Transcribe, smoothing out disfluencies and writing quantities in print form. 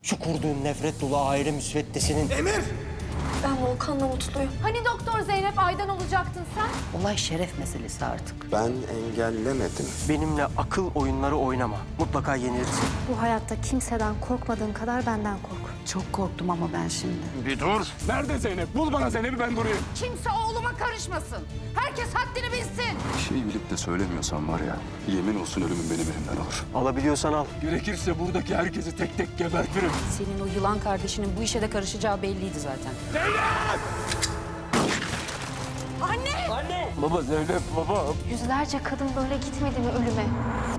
Şu kurduğun nefret dolu aile müsveddesinin... Emir! Ben Volkan'la mutluyum. Hani doktor Zeynep Aydan olacaktın sen? Olay şeref meselesi artık. Ben engellemedim. Benimle akıl oyunları oynama. Mutlaka yenilirsin. Bu hayatta kimseden korkmadığın kadar benden kork. Çok korktum ama ben şimdi. Bir dur. Nerede Zeynep? Bul bana Zeynep'i, ben buraya. Kimse oğluma karışmasın. Herkes haddini bilsin. Bir şey bilip de söylemiyorsan var ya, yemin olsun ölümün benim elimden alır. Alabiliyorsan al. Gerekirse buradaki herkesi tek tek gebertirim. Senin o yılan kardeşinin bu işe de karışacağı belliydi zaten. Baba Zeynep baba. Yüzlerce kadın böyle gitmedi mi ölüme?